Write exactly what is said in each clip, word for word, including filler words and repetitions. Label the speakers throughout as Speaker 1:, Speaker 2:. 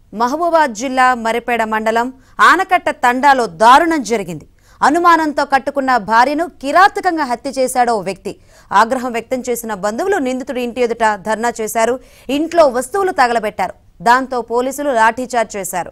Speaker 1: మహబూబాద్ జిల్లా మరిపేడ మండలం ఆనకట్ట తండాలో దారుణం జరిగింది. అనుమానంతో కట్టుకున్న భార్యను కిరాతకంగా హత్య చేశాడో వ్యక్తి. ఆగ్రహం వ్యక్తం చేసిన బంధువులు నిందితుడి ఇంటి ఎదుట ధర్నా చేశారు. ఇంట్లో వస్తువులు తగలబెట్టారు. దాంతో పోలీసులు లాఠీచార్జ్ చేశారు.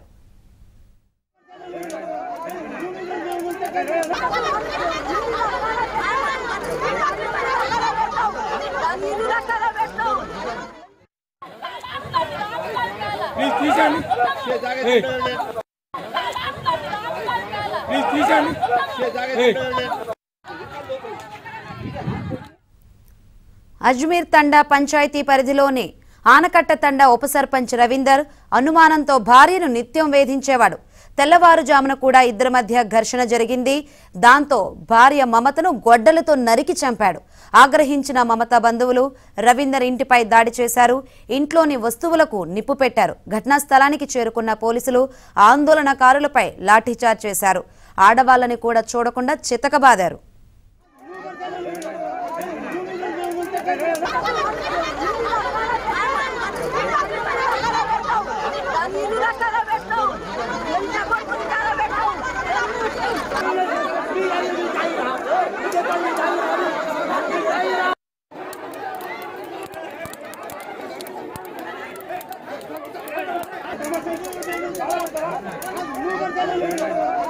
Speaker 1: అజ్మీర్ తండా పంచాయతీ పరిధిలోని ఆనకట్ట తండా ఉప సర్పంచ్ రవీందర్ అనుమానంతో భార్యను నిత్యం వేధించేవాడు. తెల్లవారుజామున కూడా ఇద్దరి మధ్య ఘర్షణ జరిగింది. దాంతో భార్య మమతను గొడ్డలతో నరికి చంపాడు. ఆగ్రహించిన మమత బంధువులు రవీందర్ ఇంటిపై దాడి చేశారు. ఇంట్లోని వస్తువులకు నిప్పు పెట్టారు. ఘటనా స్థలానికి చేరుకున్న పోలీసులు ఆందోళనకారులపై లాఠీచార్జ్ చేశారు. ఆడవాళ్లని కూడా చూడకుండా చితకబాదారు.
Speaker 2: Thank you.